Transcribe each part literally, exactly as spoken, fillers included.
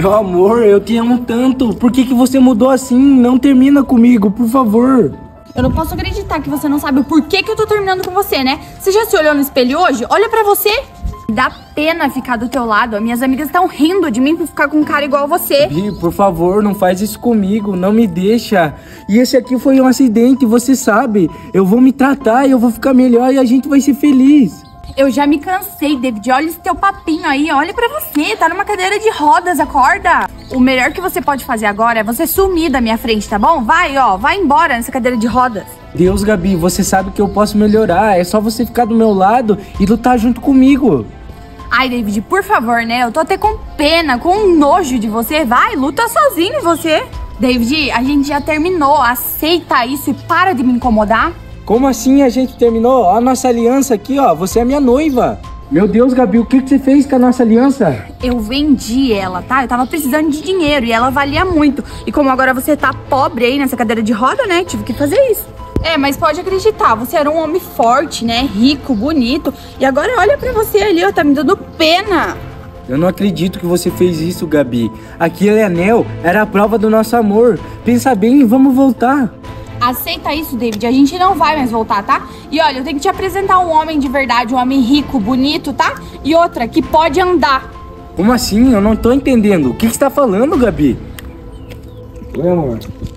Meu amor, eu te amo tanto. Por que que você mudou assim? Não termina comigo, por favor. Eu não posso acreditar que você não sabe o porquê que eu tô terminando com você, né? Você já se olhou no espelho hoje? Olha pra você. Dá pena ficar do teu lado. Minhas amigas estão rindo de mim por ficar com um cara igual você. Gabi, por favor, não faz isso comigo. Não me deixa. E esse aqui foi um acidente, você sabe. Eu vou me tratar e eu vou ficar melhor e a gente vai ser feliz. Eu já me cansei, David. Olha esse teu papinho aí. Olha pra você. Tá numa cadeira de rodas, acorda. O melhor que você pode fazer agora é você sumir da minha frente, tá bom? Vai, ó. Vai embora nessa cadeira de rodas. Deus, Gabi, você sabe que eu posso melhorar. É só você ficar do meu lado e lutar junto comigo. Ai, David, por favor, né? Eu tô até com pena, com nojo de você. Vai, luta sozinho você. David, a gente já terminou. Aceita isso e para de me incomodar. Como assim a gente terminou? A nossa aliança aqui, ó. Você é minha noiva. Meu Deus, Gabi, o que que você fez com a nossa aliança? Eu vendi ela, tá? Eu tava precisando de dinheiro e ela valia muito. E como agora você tá pobre aí nessa cadeira de roda, né? Tive que fazer isso. É, mas pode acreditar, você era um homem forte, né? Rico, bonito. E agora olha pra você ali, ó, tá me dando pena. Eu não acredito que você fez isso, Gabi. Aquele anel era a prova do nosso amor. Pensa bem e vamos voltar. Aceita isso, David. A gente não vai mais voltar, tá? E olha, eu tenho que te apresentar um homem de verdade, um homem rico, bonito, tá? E outra, que pode andar. Como assim? Eu não tô entendendo. O que que você tá falando, Gabi? Oi, amor.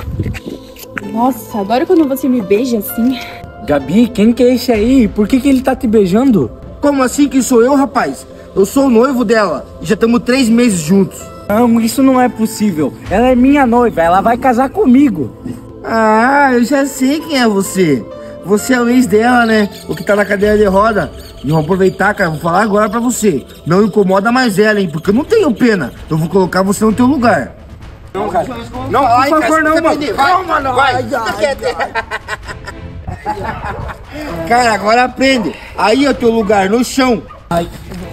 Nossa, adoro quando você me beija assim. Gabi, quem que é esse aí? Por que que ele tá te beijando? Como assim que sou eu, rapaz? Eu sou o noivo dela e já estamos três meses juntos. Não, isso não é possível. Ela é minha noiva, ela vai casar comigo. Ah, eu já sei quem é você. Você é o ex dela, né? O que tá na cadeira de roda. E vou aproveitar, cara, vou falar agora pra você. Não incomoda mais ela, hein? Porque eu não tenho pena. Eu vou colocar você no teu lugar. Não, cara. Não, por Ai, favor, cara, não, mano. vai, Não, mano. vai. Ai, ai, ai. Cara, agora aprende. Aí é o teu lugar, no chão. Ai.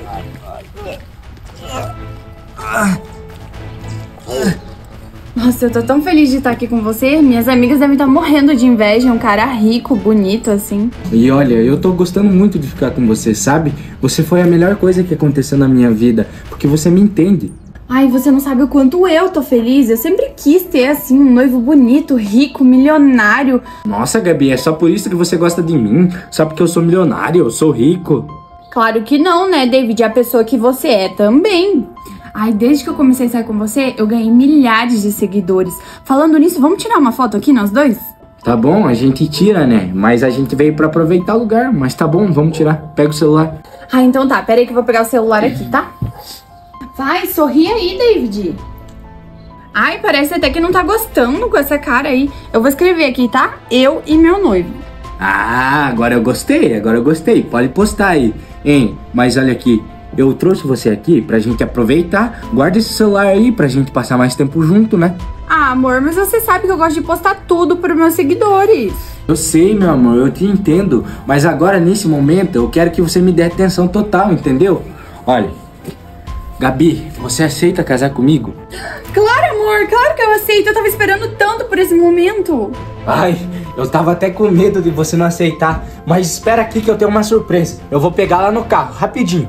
Nossa, eu tô tão feliz de estar aqui com você. Minhas amigas devem estar morrendo de inveja. Um cara rico, bonito, assim. E olha, eu tô gostando muito de ficar com você, sabe? Você foi a melhor coisa que aconteceu na minha vida, porque você me entende. Ai, você não sabe o quanto eu tô feliz. Eu sempre quis ter, assim, um noivo bonito, rico, milionário. Nossa, Gabi, é só por isso que você gosta de mim? Só porque eu sou milionário, eu sou rico? Claro que não, né, David? É a pessoa que você é também. Ai, desde que eu comecei a sair com você, eu ganhei milhares de seguidores. Falando nisso, vamos tirar uma foto aqui, nós dois? Tá bom, a gente tira, né? Mas a gente veio pra aproveitar o lugar. Mas tá bom, vamos tirar. Pega o celular. Ah, então tá. Pera aí que eu vou pegar o celular aqui, tá? Vai, sorri aí, David. Ai, parece até que não tá gostando com essa cara aí. Eu vou escrever aqui, tá? Eu e meu noivo. Ah, agora eu gostei, agora eu gostei. Pode postar aí. Hein, mas olha aqui. Eu trouxe você aqui pra gente aproveitar. Guarda esse celular aí pra gente passar mais tempo junto, né? Ah, amor, mas você sabe que eu gosto de postar tudo pros meus seguidores. Eu sei, meu amor, eu te entendo. Mas agora, nesse momento, eu quero que você me dê atenção total, entendeu? Olha, Gabi, você aceita casar comigo? Claro, amor, claro que eu aceito. Eu tava esperando tanto por esse momento. Ai, eu tava até com medo de você não aceitar. Mas espera aqui que eu tenho uma surpresa. Eu vou pegar lá no carro, rapidinho.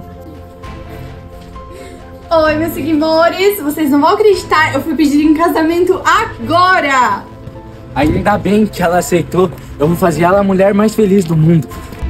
Oi, meus seguidores, vocês não vão acreditar, eu fui pedir em casamento agora! Ainda bem que ela aceitou, eu vou fazer ela a mulher mais feliz do mundo.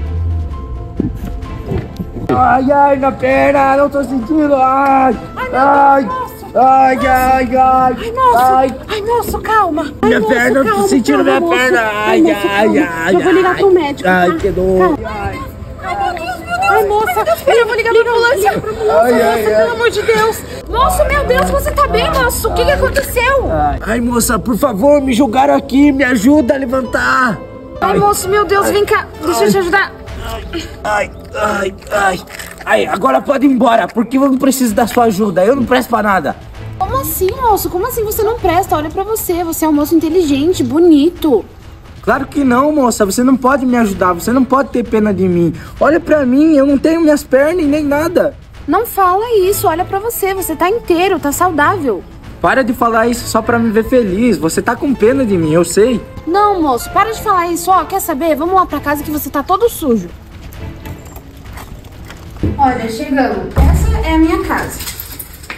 Ai, ai, na perna, não tô sentindo, ai, ai, ai, ai, ai, Ai, moço, ai, ai, moço, calma! Ai, minha moço, perna, eu tô calma, sentindo calma, minha moço. perna, ai, moço, ai, calma. ai, Eu vou ligar pro médico, ai, tá? que dor, Ai, meu Deus, meu Deus! Ai, moça, eu vou ligar pra ambulância! Moça, Ai, ai, moça, ai. pelo amor de Deus! Moço, meu Deus, você tá bem, moço? O que que aconteceu? Ai, moça, por favor, me jogaram aqui, me ajuda a levantar. Ai, moço, meu Deus, vem cá, deixa eu te ajudar. Ai, ai, ai. Ai, agora pode ir embora, porque eu não preciso da sua ajuda, eu não presto pra nada. Como assim, moço? Como assim você não presta? Olha pra você, você é um moço inteligente, bonito. Claro que não, moça, você não pode me ajudar, você não pode ter pena de mim. Olha pra mim, eu não tenho minhas pernas e nem nada. Não fala isso, olha pra você, você tá inteiro, tá saudável. Para de falar isso só pra me ver feliz, você tá com pena de mim, eu sei. Não, moço, para de falar isso, ó, quer saber? Vamos lá pra casa que você tá todo sujo. Olha, chegamos. Essa é a minha casa.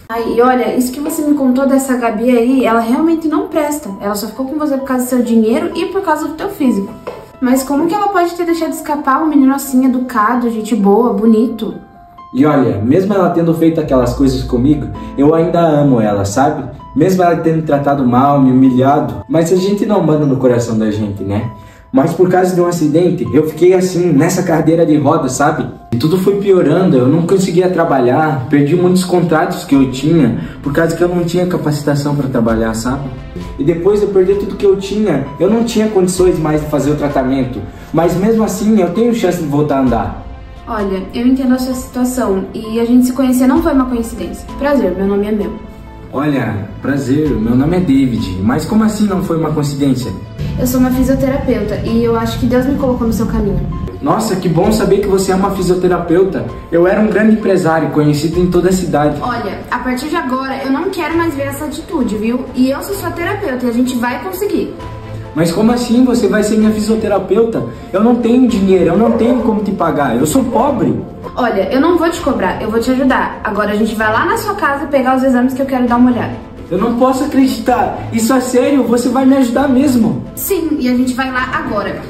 Ai, e olha, isso que você me contou dessa Gabi aí, ela realmente não presta. Ela só ficou com você por causa do seu dinheiro e por causa do teu físico. Mas como que ela pode ter deixado escapar um menino assim, educado, gente boa, bonito? E olha, mesmo ela tendo feito aquelas coisas comigo, eu ainda amo ela, sabe? Mesmo ela tendo tratado mal, me humilhado, mas a gente não manda no coração da gente, né? Mas por causa de um acidente, eu fiquei assim, nessa cadeira de rodas, sabe? E tudo foi piorando, eu não conseguia trabalhar, perdi muitos contratos que eu tinha, por causa que eu não tinha capacitação para trabalhar, sabe? E depois de eu perder tudo que eu tinha, eu não tinha condições mais de fazer o tratamento. Mas mesmo assim, eu tenho chance de voltar a andar. Olha, eu entendo a sua situação e a gente se conhecer não foi uma coincidência. Prazer, meu nome é Mel. Olha, prazer, meu nome é David, mas como assim não foi uma coincidência? Eu sou uma fisioterapeuta e eu acho que Deus me colocou no seu caminho. Nossa, que bom saber que você é uma fisioterapeuta. Eu era um grande empresário, conhecido em toda a cidade. Olha, a partir de agora eu não quero mais ver essa atitude, viu? E eu sou sua terapeuta e a gente vai conseguir. Mas como assim você vai ser minha fisioterapeuta? Eu não tenho dinheiro, eu não tenho como te pagar, eu sou pobre. Olha, eu não vou te cobrar, eu vou te ajudar. Agora a gente vai lá na sua casa pegar os exames que eu quero dar uma olhada. Eu não posso acreditar, isso é sério, você vai me ajudar mesmo. Sim, e a gente vai lá agora.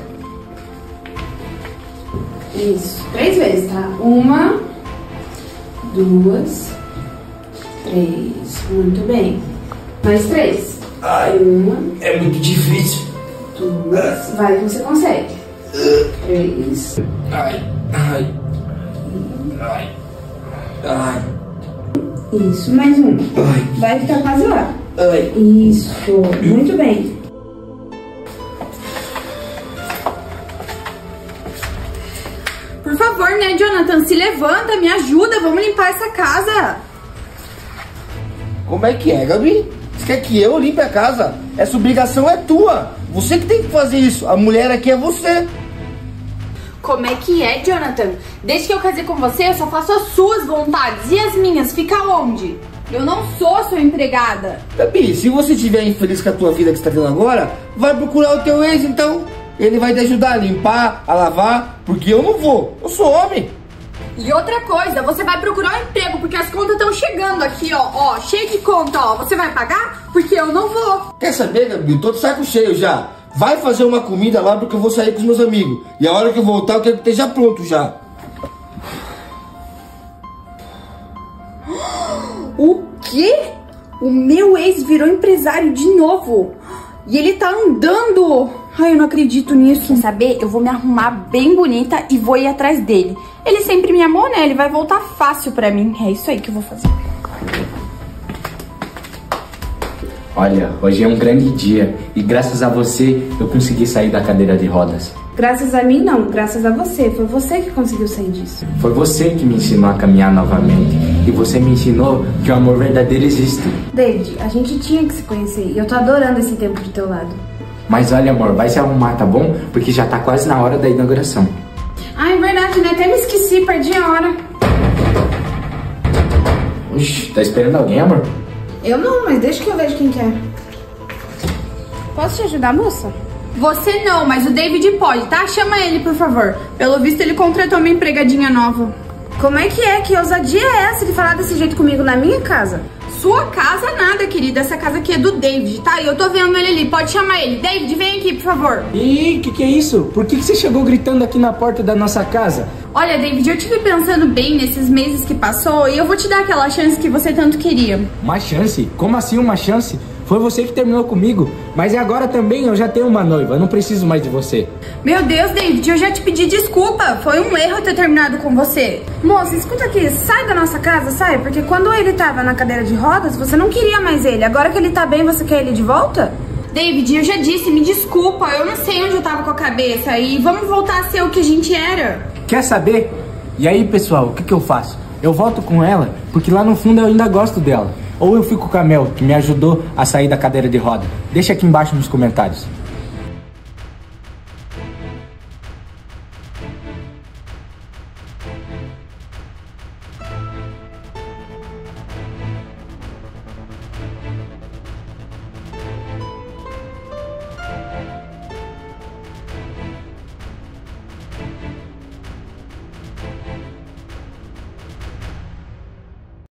Isso, três vezes, tá? Uma, duas, três, muito bem. Mais três. Ai, uma, é muito difícil. duas, vai, você consegue. Três. Ai, ai, ai, ai. Isso, mais um. Ai. Vai ficar quase lá. Ai. Isso, muito bem. Por favor, né, Jonathan? Se levanta, me ajuda, vamos limpar essa casa. Como é que é, Gabi? Você quer que eu limpe a casa? Essa obrigação é tua. Você que tem que fazer isso. A mulher aqui é você. Como é que é, Jonathan? Desde que eu casei com você, eu só faço as suas vontades. E as minhas? Fica onde? Eu não sou sua empregada. Gabi, se você estiver infeliz com a tua vida que você está tendo agora, vai procurar o teu ex, então. Ele vai te ajudar a limpar, a lavar, porque eu não vou. Eu sou homem. E outra coisa, você vai procurar um emprego, porque as contas estão chegando aqui, ó, ó, cheio de conta, ó. Você vai pagar? Porque eu não vou. Quer saber, Gabi? Eu tô de saco cheio já. Vai fazer uma comida lá, porque eu vou sair com os meus amigos. E a hora que eu voltar, eu quero que esteja pronto já. O quê? O meu ex virou empresário de novo. E ele tá andando. Ai, eu não acredito nisso. Quer saber? Eu vou me arrumar bem bonita e vou ir atrás dele. Ele sempre me amou, né? Ele vai voltar fácil pra mim. É isso aí que eu vou fazer. Olha, hoje é um grande dia e graças a você eu consegui sair da cadeira de rodas. Graças a mim não, graças a você. Foi você que conseguiu sair disso. Foi você que me ensinou a caminhar novamente e você me ensinou que o amor verdadeiro existe. David, a gente tinha que se conhecer e eu tô adorando esse tempo do teu lado. Mas olha, amor, vai se arrumar, tá bom? Porque já tá quase na hora da inauguração. Ah, é verdade, né? Até me esqueci, perdi a hora. Ixi, tá esperando alguém, amor? Eu não, mas deixa que eu vejo quem quer. Posso te ajudar, moça? Você não, mas o David pode, tá? Chama ele, por favor. Pelo visto, ele contratou uma empregadinha nova. Como é que é? Que ousadia é essa de falar desse jeito comigo na minha casa? Sua casa nada, querida. Essa casa aqui é do David, tá? E eu tô vendo ele ali. Pode chamar ele. David, vem aqui, por favor. Ih, que que é isso? Por que que você chegou gritando aqui na porta da nossa casa? Olha, David, eu tive pensando bem nesses meses que passou e eu vou te dar aquela chance que você tanto queria. Uma chance? Como assim uma chance? Foi você que terminou comigo, mas agora também eu já tenho uma noiva, eu não preciso mais de você. Meu Deus, David, eu já te pedi desculpa, foi um erro ter terminado com você. Moça, escuta aqui, sai da nossa casa, sai, porque quando ele tava na cadeira de rodas, você não queria mais ele, agora que ele tá bem, você quer ele de volta? David, eu já disse, me desculpa, eu não sei onde eu tava com a cabeça e vamos voltar a ser o que a gente era. Quer saber? E aí, pessoal, o que que eu faço? Eu volto com ela, porque lá no fundo eu ainda gosto dela. Ou eu fico com a Mel, que me ajudou a sair da cadeira de roda. Deixa aqui embaixo nos comentários.